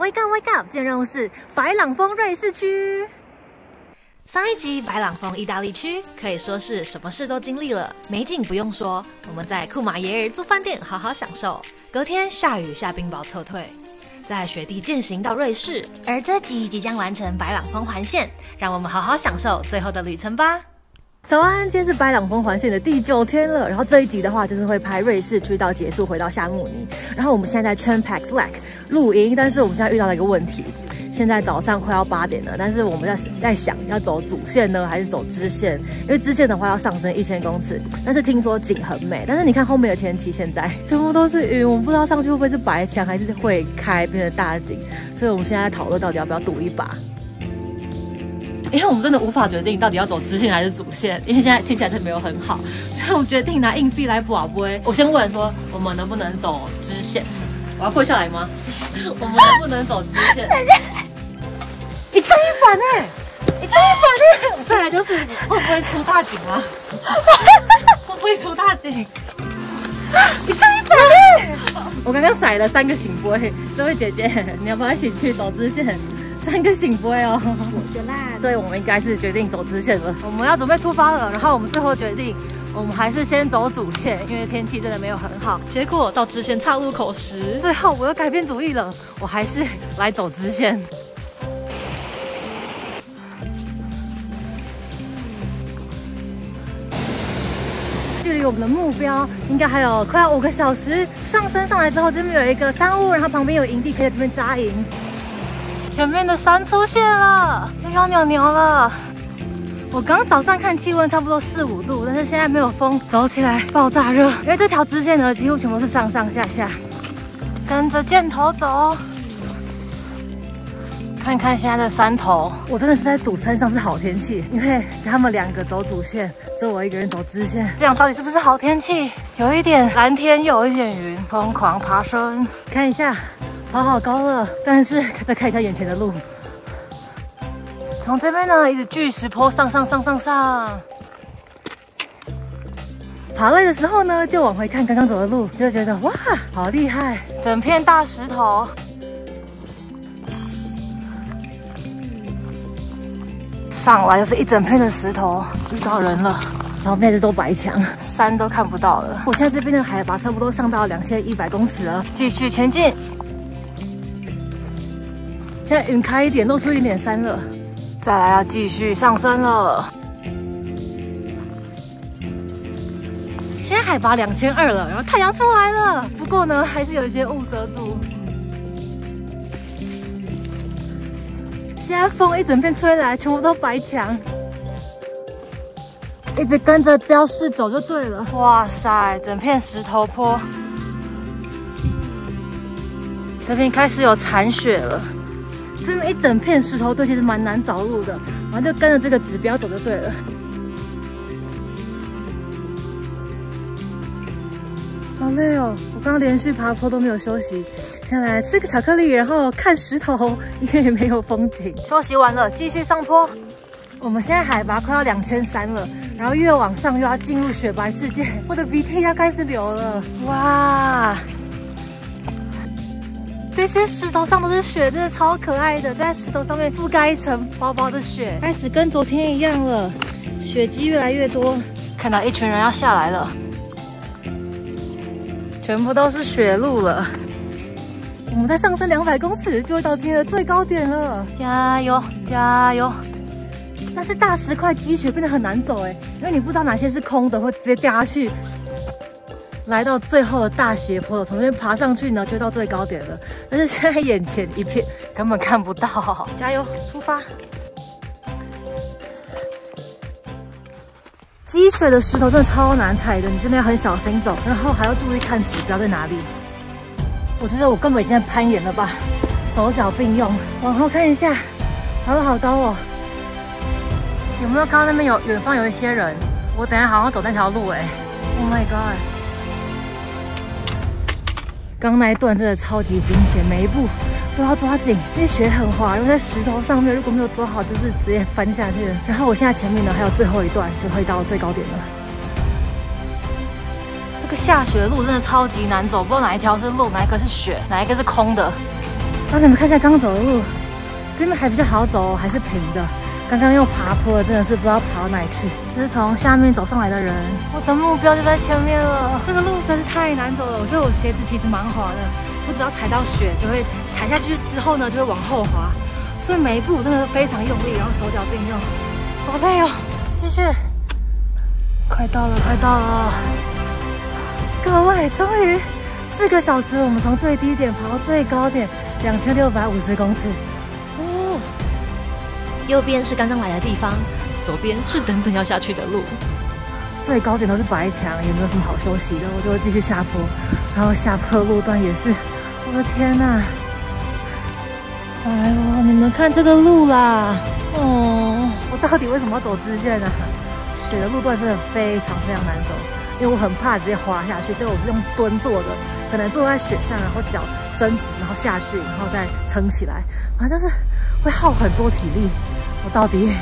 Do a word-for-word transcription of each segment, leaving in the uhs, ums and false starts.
Wake up, wake up！ 今天任务是白朗峰瑞士区。上一集白朗峰意大利区可以说是什么事都经历了，美景不用说，我们在库马耶尔住饭店好好享受。隔天下雨下冰雹撤退，在雪地践行到瑞士，而这集即将完成白朗峰环线，让我们好好享受最后的旅程吧。早安，今天是白朗峰环线的第九天了。然后这一集的话，就是会拍瑞士区到结束，回到夏慕尼。然后我们现在在 Champex Lake 露营，但是我们现在遇到了一个问题。现在早上快要八点了，但是我们在在想要走主线呢，还是走支线？因为支线的话要上升一千公尺，但是听说景很美。但是你看后面的天气，现在全部都是云，我们不知道上去会不会是白墙，还是会开变成大景。所以我们现在在讨论到底要不要赌一把。因为我们真的无法决定到底要走支线还是主线，因为现在听起来是没有很好，所以我们决定拿硬币来赌杯。我先问说，我们能不能走支线？我要跪下来吗？我们能不能走支线？一正一反哎，一正一反哎！再来就是会不会出大景啊？会不会出大景？一正一反哎！我刚刚甩了三个醒杯，这位姐姐，你要不要一起去走支线？三个醒杯哦，我就烂。对，我们应该是决定走支线了。我们要准备出发了，然后我们最后决定，我们还是先走主线，因为天气真的没有很好。结果到支线岔路口时，最后我又改变主意了，我还是来走支线。距离我们的目标应该还有快要五个小时。上升上来之后，这边有一个山屋，然后旁边有营地，可以在这边扎营。前面的山出现了，又要扭扭了。我刚刚早上看气温差不多四五度，但是现在没有风，走起来爆炸热。因为这条支线呢，几乎全部是上上下下。跟着箭头走，看看现在的山头。我真的是在赌山上是好天气，因为是他们两个走主线，只有我一个人走支线。这样到底是不是好天气？有一点蓝天，又有一点云，疯狂爬升。看一下。跑好高了，但是再看一下眼前的路。从这边呢，一直巨石坡上上上上上。爬累的时候呢，就往回看刚刚走的路，就会觉得哇，好厉害！整片大石头。上来又是一整片的石头，遇到人了。然后面是都白墙，山都看不到了。我现在这边的海拔差不多上到两千一百公尺了，继续前进。现在云开一点，露出一点山了，再来要继续上升了。现在海拔两千二了，然后太阳出来了，不过呢，还是有一些雾遮住。现在风一整片吹来，全部都白墙，一直跟着标示走就对了。哇塞，整片石头坡，这边开始有残雪了。这边一整片石头堆，其实蛮难找路的，然后就跟着这个指标走就对了。好累哦，我刚刚连续爬坡都没有休息，现在来吃个巧克力，然后看石头，因为没有风景。休息完了，继续上坡。我们现在海拔快要两千三了，然后越往上又要进入雪白世界，我的鼻涕要开始流了。哇！这些石头上都是雪，真的超可爱的，就在石头上面覆盖一层薄薄的雪，开始跟昨天一样了，雪积越来越多。看到一群人要下来了，全部都是雪路了。我们再上升两百公尺就会到今天的最高点了，加油加油！但是大石块积雪变得很难走哎，因为你不知道哪些是空的，会直接掉下去。来到最后的大斜坡，从这边爬上去呢，就到最高点了。但是现在眼前一片，根本看不到。加油，出发！积雪的石头真的超难踩的，你真的要很小心走，然后还要注意看指标在哪里。我觉得我根本已经在攀岩了吧，手脚并用。往后看一下，爬得好高哦。有没有看到那边有远方有一些人？我等一下好像走那条路哎。Oh my god！刚那一段真的超级惊险，每一步都要抓紧，因为雪很滑，因为在石头上面，如果没有抓好，就是直接翻下去了。然后我现在前面呢还有最后一段，就会到最高点了。这个下雪路真的超级难走，不知道哪一条是路，哪一个是雪，哪一个是空的。 让你们看一下刚走的路，这边还比较好走，还是平的。刚刚又爬坡了，真的是不知道爬到哪里去。这是从下面走上来的人，我的目标就在前面了。这个路实在是太难走了，我觉得我鞋子其实蛮滑的，就只要踩到雪就会踩下去之后呢，就会往后滑，所以每一步真的非常用力，然后手脚并用，好累哦。继续，快到了，快到了，各位，终于四个小时，我们从最低点爬到最高点，两千六百五十公尺。哦， 右边是刚刚来的地方，左边是等等要下去的路。 最高点都是白墙，也没有什么好休息的，我就会继续下坡。然后下坡路段也是，我的天哪！哎呦，你们看这个路啦！哦，我到底为什么要走支线呢？雪的路段真的非常非常难走，因为我很怕直接滑下去，所以我是用蹲坐的，可能坐在雪上，然后脚伸直，然后下去，然后再撑起来，反正就是会耗很多体力。我到底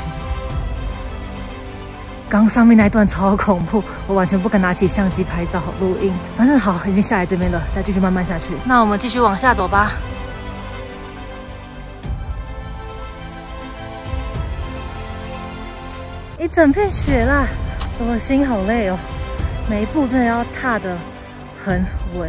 刚上面那一段超恐怖，我完全不敢拿起相机拍照录音。反正好，已经下来这边了，再继续慢慢下去。那我们继续往下走吧。一整片雪啦，走的心好累哦，每一步真的要踏得很稳。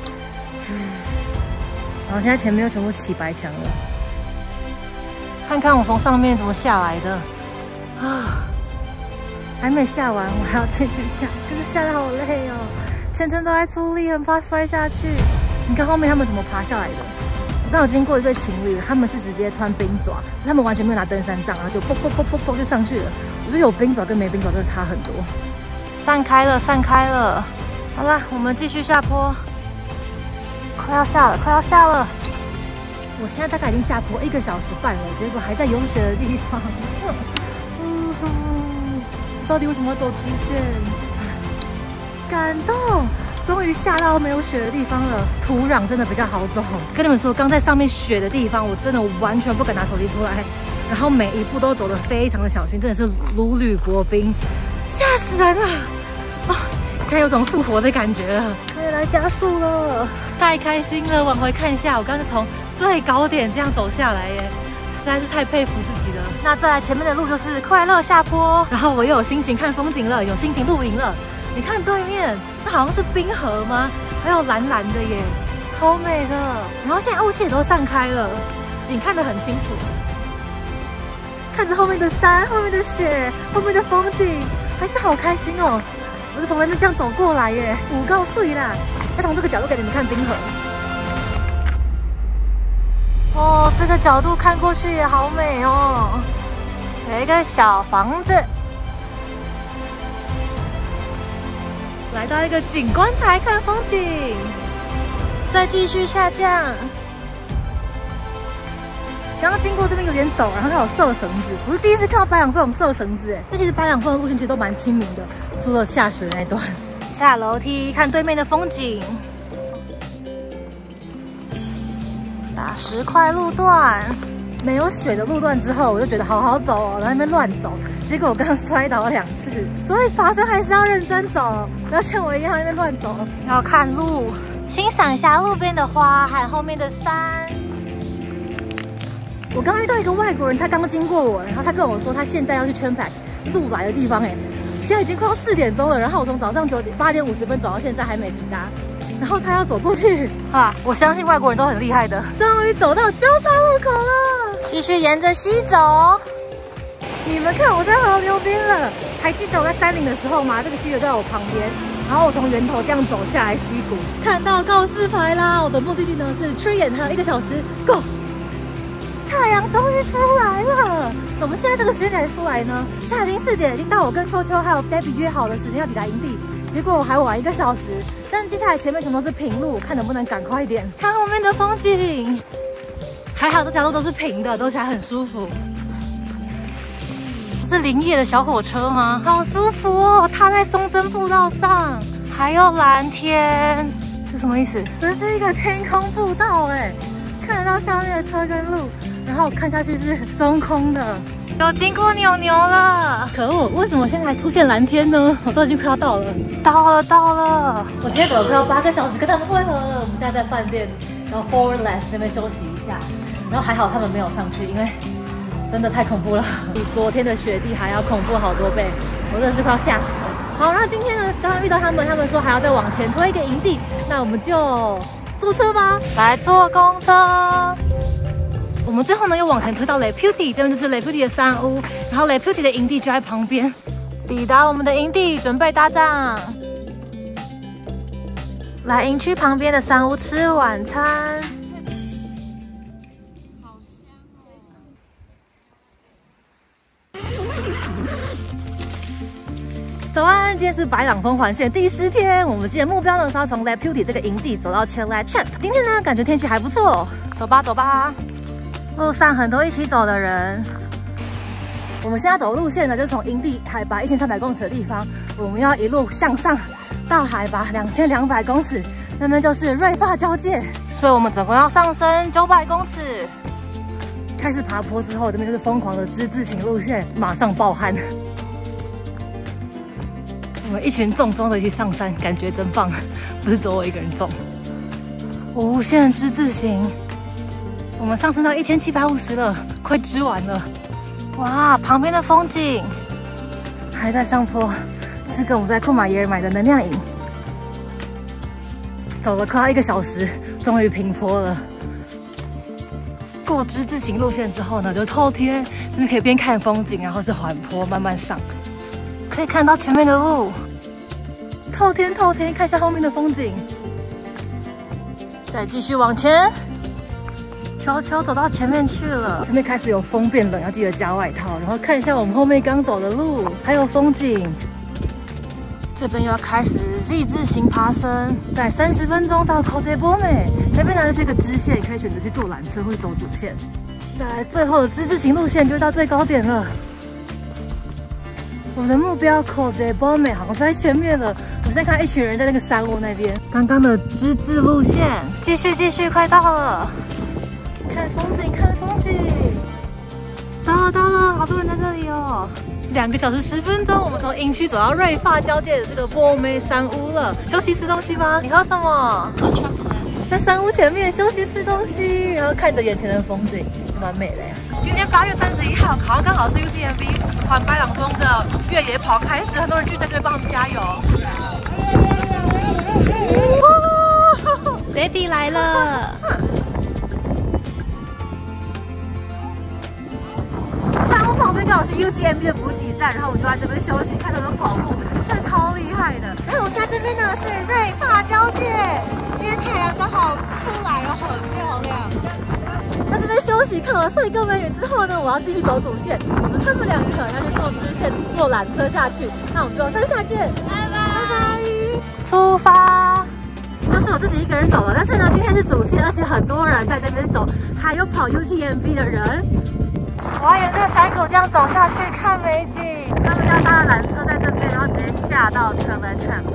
然后现在前面又全部起白墙了，看看我从上面怎么下来的啊！还没下完，我还要继续下，可是下得好累哦，全程都在出力，很怕摔下去。你看后面他们怎么爬下来的？我刚有经过一对情侣，他们是直接穿冰爪，他们完全没有拿登山杖，然后就啵啵啵啵啵就上去了。我觉得有冰爪跟没冰爪真的差很多。散开了，散开了。好啦，我们继续下坡，快要下了，快要下了。我现在大概已经下坡一个小时半了，结果还在有雪的地方。到底为什么要走直线？感动！终于下到没有雪的地方了，土壤真的比较好走。跟你们说，刚在上面雪的地方，我真的完全不敢拿手机出来，然后每一步都走得非常的小心，真的是如履薄冰，吓死人了！哦，现在有种复活的感觉了，可以来加速了，太开心了！往回看一下，我刚才从最高点这样走下来耶。实在是太佩服自己了。那再来前面的路就是快乐下坡，然后我又有心情看风景了，有心情露营了。你看对面，那好像是冰河吗？还有蓝蓝的耶，超美的。然后现在雾气也都散开了，景看得很清楚。看着后面的山，后面的雪，后面的风景，还是好开心哦。我是从那边这样走过来耶，五告碎啦。要从这个角度给你们看冰河。哦，这个角度看过去也好美哦，有一个小房子，来到一个景观台看风景，再继续下降。刚刚经过这边有点陡，然后它有设绳子，我是第一次看到白朗峰有设绳子哎。那其实白朗峰的路线其实都蛮亲民的，除了下雪那一段。下楼梯看对面的风景。打石块路段，没有雪的路段之后，我就觉得好好走哦，在那边乱走。结果我刚刚摔倒了两次，所以爬山还是要认真走，不要像我一样在那边乱走。要看路，欣赏一下路边的花，还有后面的山。我刚刚遇到一个外国人，他刚经过我，然后他跟我说他现在要去 Champex， 就是我来的地方哎。现在已经快要四点钟了，然后我从早上九点八点五十分走到现在还没停搭。然后他要走过去啊！我相信外国人都很厉害的。终于走到交叉路口了，继续沿着溪走。你们看，我在河流边了。还记得我在山顶的时候吗？这个溪流在我旁边，然后我从源头这样走下来溪谷，看到告示牌啦。我的目的地呢是출연，还有一个小时 ，Go！ 太阳终于出来了，怎么现在这个时间才出来呢？现在已经四点，已经到我跟秋秋还有 Debbie 约好的时间要抵达营地。结果我还晚一个小时，但接下来前面全都是平路，看能不能赶快一点。看后面的风景，还好这条路都是平的，走起来很舒服。这是林业的小火车吗？好舒服哦，踏在松针步道上，还有蓝天，这什么意思？这是一个天空步道哎，看得到下面的车跟路，然后看下去是中空的。有经过牛牛了，可恶！为什么现在还出现蓝天呢？我都已经快要到了，到了，到了！我今天走了快要八个小时，跟他们会合了。我们现在在饭店，然然后 Forward Lash 这边休息一下，然后还好他们没有上去，因为真的太恐怖了，比昨天的雪地还要恐怖好多倍，我真的是快要吓死了。好，那今天呢，刚刚遇到他们，他们说还要再往前推一个营地，那我们就坐车吧，来坐公车。我们最后呢又往前推到 Le Puty， 这边就是 Le Puty 的山屋，然后 Le Puty 的营地就在旁边。抵达我们的营地，准备搭帐。来营区旁边的山屋吃晚餐。好香哦！早安，今天是白朗峰环线第十天。我们今天目标呢是要从 Le Puty 这个营地走到 Chelat Champ。今天呢感觉天气还不错，走吧走吧。路上很多一起走的人。我们现在走路线呢，就是从营地海拔一千三百公尺的地方，我们要一路向上到海拔两千两百公尺，那边就是瑞发交界，所以我们总共要上升九百公尺。开始爬坡之后，这边就是疯狂的之字形路线，马上暴汗。我们一群重装的一起上山，感觉真棒，不是只有我一个人重。无限之字形。我们上升到一千七百五十了，快织完了！哇，旁边的风景还在上坡，吃个我们在库马耶尔买的能量饮。走了快要一个小时，终于平坡了。过之字形路线之后呢，就透天，这边可以边看风景，然后是缓坡慢慢上，可以看到前面的路。透天透天，看一下后面的风景，再继续往前。悄悄走到前面去了，这边开始有风变冷，要记得加外套。然后看一下我们后面刚走的路，还有风景。这边又要开始 Z 字形爬升，在三十分钟到 Côte Baume， 那边呢是一个支线，可以选择去坐缆车或者走主线。再来最后的之字形路线就到最高点了。我们的目标 Côte Baume 好像在前面了。我现在看一群人在那个山屋那边。刚刚的之字路线，继续继续，快到了。看风景，看风景，到了到了，好多人在这里哦！两个小时十分钟，我们从营区走到瑞发交界的这个波梅山屋了。休息吃东西吗？你喝什么？喝巧克力。在山屋前面休息吃东西，然后看着眼前的风景，蛮美的呀。今天八月三十一号，好像刚好是 U T M B 环白朗峰的越野跑开始，很多人聚在这边帮他们加油。Daddy 来了。旁边刚好是 U T M B 的补给站，然后我们就在这边休息，看他们跑步，真的超厉害的。然后我现在这边呢是瑞发交界，今天太阳刚好出来了，很漂亮。在这边休息，看完帅哥美女之后呢，我要继续走主线。他们两个要去坐支线，坐缆车下去。那我们就山下见，拜拜拜拜，出发。又是我自己一个人走了，但是呢，今天是主线，而且很多人在这边走，还有跑 U T M B 的人。我还沿这个山口这样走下去看美景。他们要搭的缆车在这边，然后直接下到 Chelat Champ。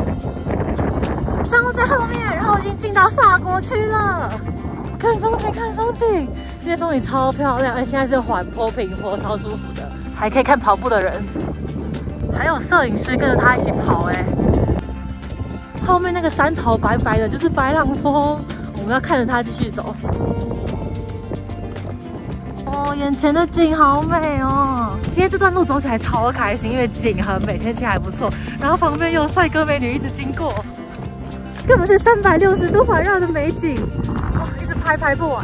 山屋在后面，然后已经进到法国区了。看风景，看风景，这些风景超漂亮，而且现在是缓坡平坡，超舒服的。还可以看跑步的人，还有摄影师跟着他一起跑。哎，后面那个山头白白的，就是白朗峰。我们要看着它继续走。哦，眼前的景好美哦！今天这段路走起来超开心，因为景很美，天气还不错，然后旁边有帅哥美女一直经过，根本是三百六十度环绕的美景，哦，一直拍拍不完。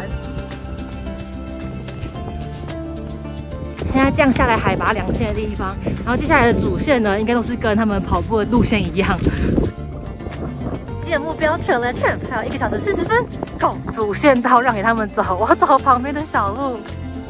现在降下来海拔两千的地方，然后接下来的主线呢，应该都是跟他们跑步的路线一样。今天目标 Chelat Champ 还有一个小时四十分 ，Go！ 主线道让给他们走，我走旁边的小路。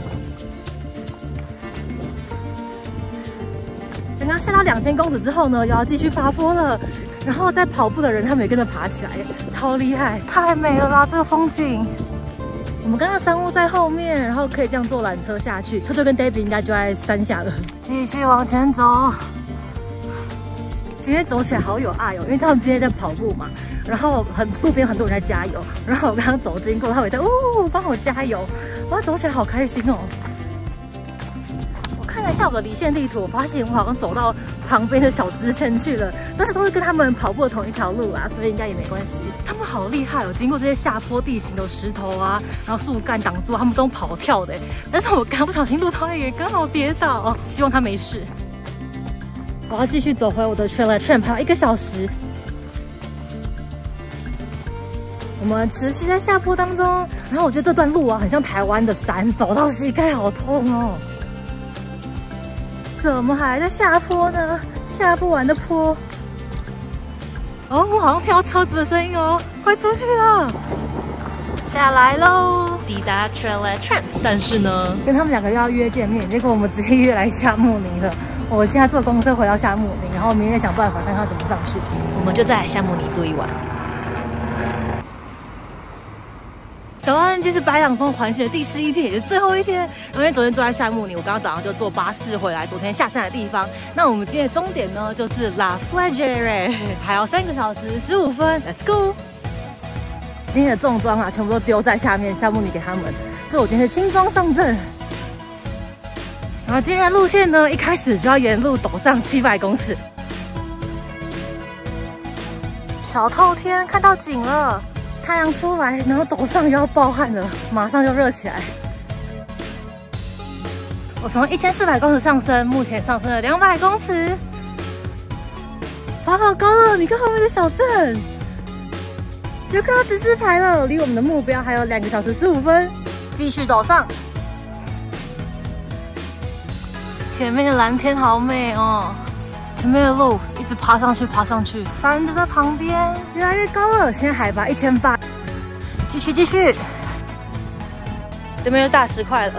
等到下到两千公尺之后呢，又要继续爬坡了。然后在跑步的人，他们也跟着爬起来，超厉害，太美了啦！这个风景。我们刚刚山屋在后面，然后可以这样坐缆车下去。秋秋跟 David 应该就在山下了。继续往前走。今天走起来好有爱哦，因为他们今天在跑步嘛，然后很路边很多人在加油，然后我刚刚走经过，他们也在哦帮我加油，哇，走起来好开心哦。我看了一下我的离线地图，我发现我好像走到旁边的小支线去了，但是都是跟他们跑步的同一条路啦，所以应该也没关系。他们好厉害哦，经过这些下坡地形，有石头啊，然后树干挡住，他们都跑跳的。但是我刚不小心录到也刚好跌倒，哦，希望他没事。我要继续走回我的 Trailer Tramp， 还有一个小时。我们持续在下坡当中，然后我觉得这段路啊，很像台湾的山，走到膝盖好痛哦。怎么还在下坡呢？下不完的坡。哦，我好像听到车子的声音哦，快出去了！下来喽， 抵达 Trailer Tramp， 但是呢， 跟他们两个要约见面，结果我们直接约来夏慕尼了。我现在坐公车回到夏慕尼，然后明天想办法看看怎么上去。 我们就在夏慕尼住一晚。 早安，这是白朗峰环线的第十一天，也是最后一天。因为昨天坐在夏慕尼，我刚刚早上就坐巴士回来昨天下山的地方。那我们今天的终点呢，就是 La Flagere， 还要三个小时十五分 ，Let's go。今天的重装啊，全部都丢在下面，夏慕尼给他们，所以我今天是轻装上阵。然后今天的路线呢，一开始就要沿路陡上七百公尺。小透天，看到景了。太阳出来，然后陡上又要暴汗了，马上就热起来。我从一千四百公尺上升，目前上升了两百公尺，爬好高了！你看后面的小镇，有看到指示牌了，离我们的目标还有两个小时十五分，继续陡上。前面的蓝天好美哦，前面的路一直爬上去，爬上去，山就在旁边，越来越高了。现在海拔一千八，继续继续。这边有大石块了，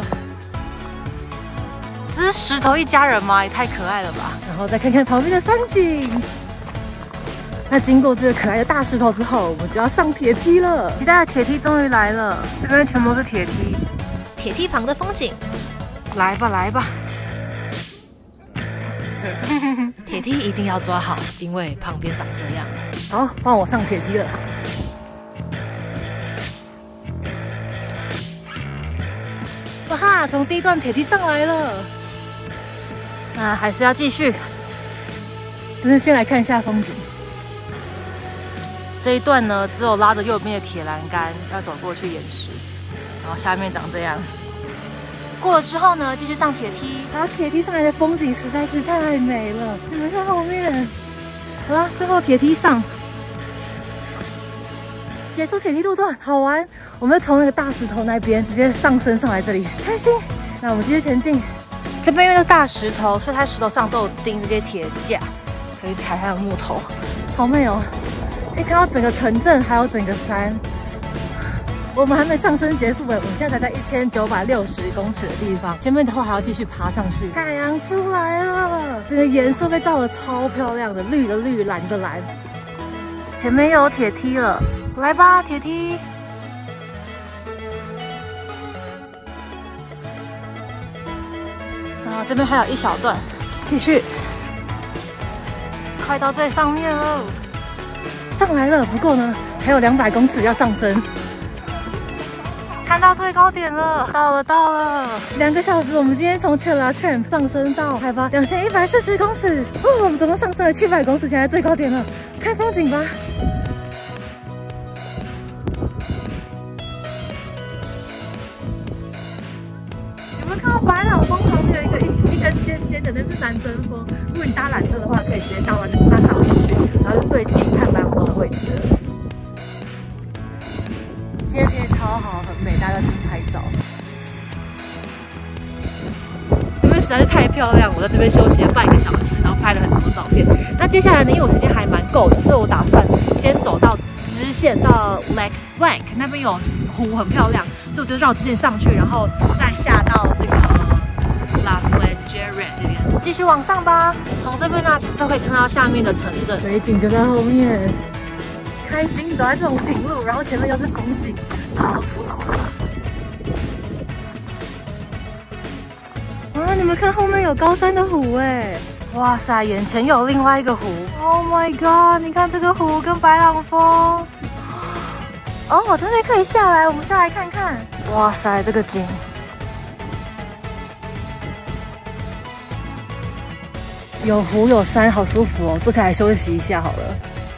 这是石头一家人吗？也太可爱了吧！然后再看看旁边的山景。那经过这个可爱的大石头之后，我们就要上铁梯了。期待的铁梯终于来了，这边全部是铁梯。 铁梯旁的风景， 来吧来吧。 铁梯一定要抓好，因为旁边长这样。 好，换我上铁梯了。哇哈，从第一段铁梯上来了。那还是要继续，但是先来看一下风景。这一段呢，只有拉着右边的铁栏杆，要走过去岩石，然后下面长这样。过了之后呢，继续上铁梯。然后铁梯上来的风景实在是太美了，你们看后面。好啦，最后铁梯上，结束铁梯路段，好玩。我们从那个大石头那边直接上升上来这里，开心。那我们继续前进。这边因为是大石头，所以它石头上都有钉这些铁架，可以踩它的木头，好美哦！可以看到整个城镇，还有整个山。我们还没上升结束诶，我们现在才在一千九百六十公尺的地方，前面的话还要继续爬上去。太阳出来了，这个颜色被照得超漂亮的，绿的绿，蓝的蓝。前面又有铁梯了，来吧，铁梯！啊，这边还有一小段，继续，快到最上面了，上来了。不过呢，还有两百公尺要上升。看到最高点了，到了到了，两个小时，我们今天从 Trailer Tramp 上升到海拔两千一百四十公尺，哦，我们总共上升了七百公尺，现在最高点了，看风景吧。有没有看到白朗峰旁边有一个一一根尖尖的，那是南针峰。如果你搭缆车的话，可以直接到那那上面去，然后是最近看白朗峰的位置了。今天天气超好，很美，大家去拍照。这边实在是太漂亮，我在这边休息了半个小时，然后拍了很多照片。那接下来呢，因为我时间还蛮够的，所以我打算先走到支线到 Lake Blanc 那边有湖，很漂亮，所以我就绕支线上去，然后再下到这个 La Flagere 这边，继续往上吧。从这边呢，其实都可以看到下面的城镇，美景就在后面。开心走在这种平路，然后前面又是风景，超舒服。啊，你们看后面有高山的湖哎！哇塞，眼前又有另外一个湖。Oh my god！ 你看这个湖跟白朗峰。哦，我这边可以下来，我们下来看看。哇塞，这个景。 有湖有山，好舒服哦，坐下来休息一下好了。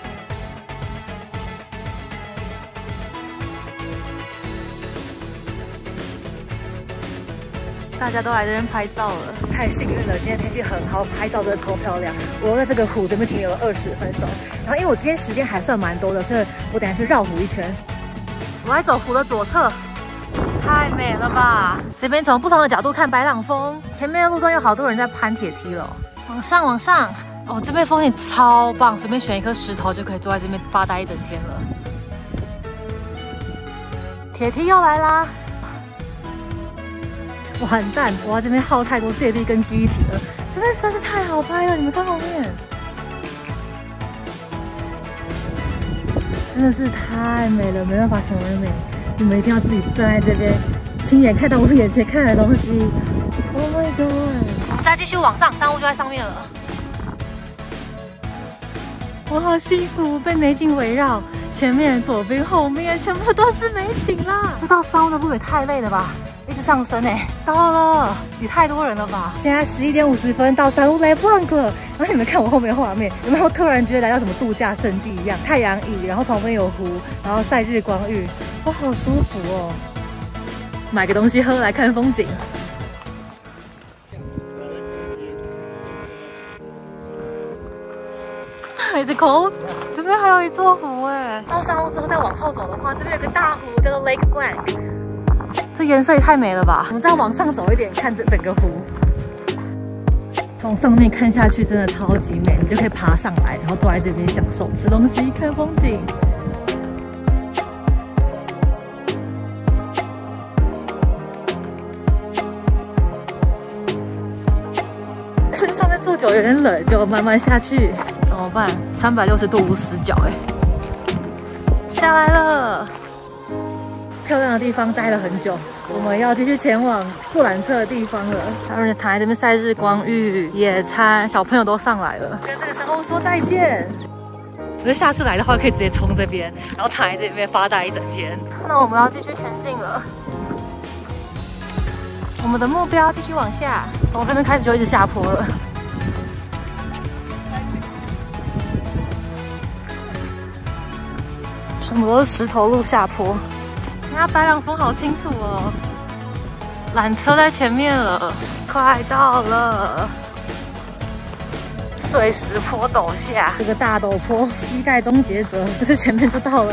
大家都来这边拍照了，太幸运了！今天天气很好，拍照真的超漂亮。我又在这个湖这边停留了二十分钟，然后因为我今天时间还算蛮多的，所以我等下去绕湖一圈。我来走湖的左侧，太美了吧！这边从不同的角度看白朗峰，前面的路段有好多人在攀铁梯了，往上往上。哦，这边风景超棒，随便选一颗石头就可以坐在这边发呆一整天了。铁梯又来啦！完蛋，我在这边耗太多电力跟记忆体了。这边实在是太好拍了，你们看后面，真的是太美了，没办法形容的美。你们一定要自己站在这边，亲眼看到我眼前看的东西。Oh my god！ 我们再继续往上，山屋就在上面了。我好幸福，被美景围绕，前面、左边、后面全部都是美景啦。这到山屋的路也太累了吧！一直上升哎，到了，也太多人了吧！现在十一点五十分，到山屋来 Blanc 了。然后你们看我后面的画面，有没有突然觉得来到什么度假胜地一样？太阳椅，然后旁边有湖，然后晒日光浴，哇，好舒服哦！买个东西喝来看风景。Is it cold？ 这边还有一座湖哎。到山屋之后再往后走的话，这边有个大湖叫做 Lake Blanc。这颜色也太美了吧！我们再往上走一点，看这整个湖，从上面看下去真的超级美。你就可以爬上来，然后坐在这边享受吃东西、看风景。这上面坐久有点冷，就慢慢下去。怎么办？三百六十度无死角哎！下来了。漂亮的地方待了很久，我们要继续前往坐缆车的地方了。还有人躺在这边晒日光浴、野餐，小朋友都上来了，跟这个山屋说再见。我觉得下次来的话，可以直接冲这边，然后躺在这边发呆一整天。那我们要继续前进了。我们的目标继续往下，从这边开始就一直下坡了。全部都是石头路下坡。现在白朗峰好清楚哦，缆车在前面了，快到了。碎石坡陡下，这个大陡坡，膝盖终结者，这前面就到了。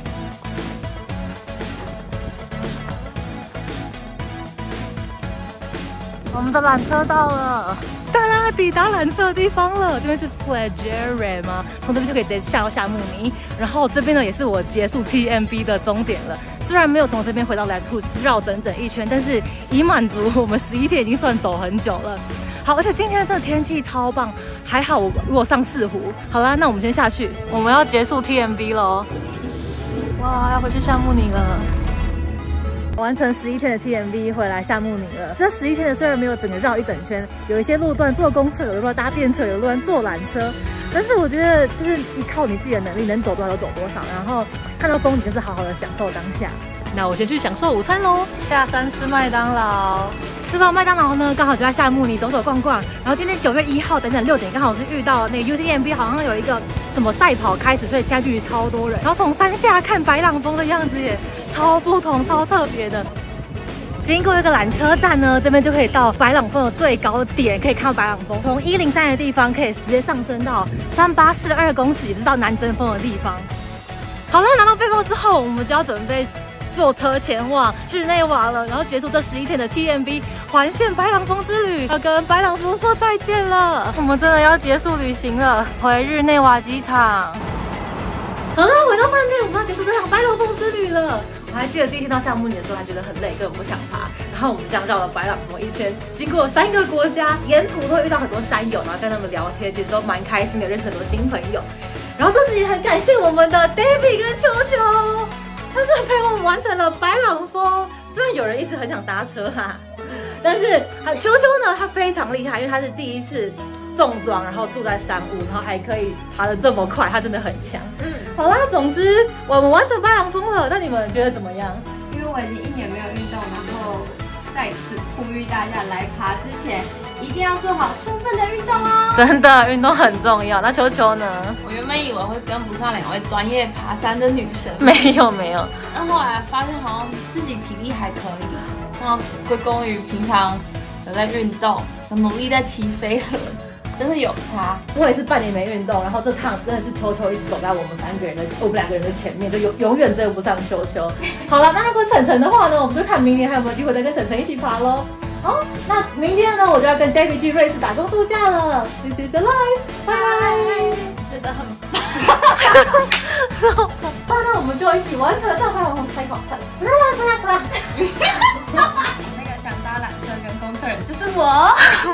我们的缆车到了，哒啦，抵达缆车的地方了。这边是 Flagere 吗？从这边就可以直接下到夏慕尼。然后这边呢，也是我结束 T M B 的终点了。虽然没有从这边回到 Let's Hood 绕整整一圈，但是已满足我们十一天已经算走很久了。好，而且今天这个天气超棒，还好我如果上四湖。好啦，那我们先下去，我们要结束 T M B 咯。哇，要回去夏慕尼了。完成十一天的 T M B 回来夏慕尼了。这十一天的虽然没有整个绕一整圈，有一些路段坐公车，有路段搭便车，有路段坐缆车，但是我觉得就是依靠你自己的能力，能走多少就走多少，然后看到风景就是好好的享受当下。那我先去享受午餐喽，下山吃麦当劳。吃完麦当劳呢，刚好就在夏慕尼走走逛逛。然后今天九月一号等等六点，刚好是遇到那个 U T M B 好像有一个什么赛跑开始，所以现在距离超多人。然后从山下看白朗峰的样子也超不同、超特别的。经过一个缆车站呢，这边就可以到白朗峰的最高点，可以看到白朗峰。从一零三的地方可以直接上升到三八四二公尺，也就是到南针峰的地方。好了，拿到背包之后，我们就要准备坐车前往日内瓦了，然后结束这十一天的 T M B 环线白朗峰之旅，要跟白朗峰说再见了。我们真的要结束旅行了，回日内瓦机场。好了，回到饭店，我们要结束这场白朗峰之旅了。我还记得第一天到夏慕尼的时候，还觉得很累，根本不想爬。然后我们这样绕了白朗峰一圈，经过三个国家，沿途都会遇到很多山友，然后跟他们聊天，其实都蛮开心的，认识很多新朋友。然后这次也很感谢我们的 David 跟秋秋，他们陪我们完成了白朗峰。虽然有人一直很想搭车哈，但是秋秋呢，他非常厉害，因为他是第一次重装，然后住在山屋，然后还可以爬得这么快，他真的很强。嗯，好啦，总之我们完成白朗峰了，那你们觉得怎么样？ 因为我已经一年没有运动，然后在此呼吁大家来爬之前，一定要做好充分的运动哦。 真的，运动很重要。那秋秋呢？ 我原本以为会跟不上两位专业爬山的女生， 没有没有。 但后来发现好像自己体力还可以，那归功于平常有在运动，有努力在骑飞轮。真的有差， 我也是半年没运动，然后这趟真的是秋秋一直走在我们三个人的、我们两个人的前面，就永永远追不上秋秋。好了，那如果晨晨的话呢，我们就看明年还有没有机会再跟晨晨一起爬喽。好，那明天呢，我就要跟 David 去瑞士打工度假了。This is the life， 拜拜。 觉得很棒。好，那我们就一起完成大白龙开考赛。 那个想搭缆车跟公车人就是我。